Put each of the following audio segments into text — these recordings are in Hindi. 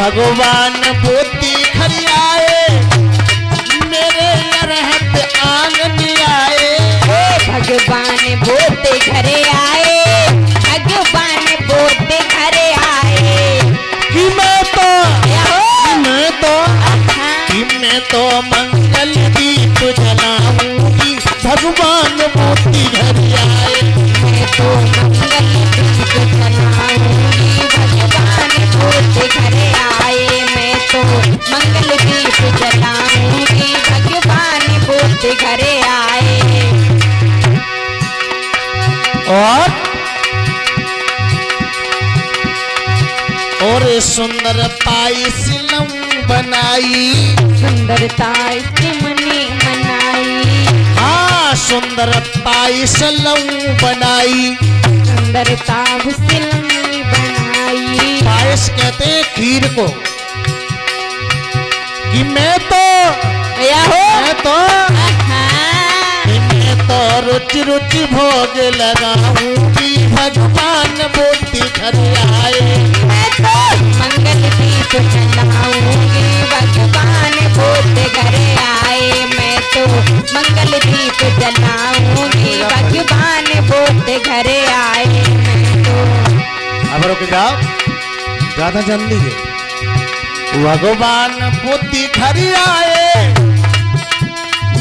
भगवान बोती खरियाए मेरे रहत आंगन आए। भगवान बोते घरे आए, भगवान बोते घरे आए। कि मैं तो मंगल दीप जलाऊंगी भगवान बोती घर आए। मैं तो मंगल दीप जलाऊंगी भगवान बोते घरे आए। मैं तो मंगल दीप जलाऊंगी भगवान बोते घरे आए। और सुंदर पायसलम बनाई, सुंदरता मनी मनाई। हाँ सुंदर पायसलम बनाई, सुंदरता भुसलम बनाई। पायस कहते हैं खीर को। कि मैं तो रुचि रुचि भोग लगाऊंगी भगवान बोती घर आए। मैं तो मंगल दीप जलाऊंगी भगवान बोते घरे आए। मैं तो मंगल दीप जलाऊंगी भगवान बोते घरे आए। मैं तो अब रुक जाओ, ज्यादा जल्दी है। भगवान बोती घर आए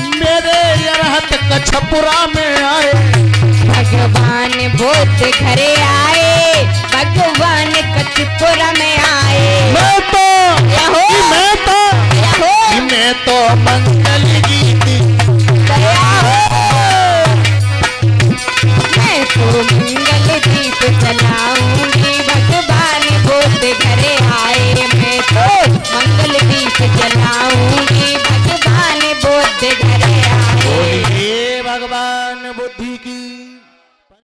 मेरे रहत कछपुरा में आए। भगवान बोते घरे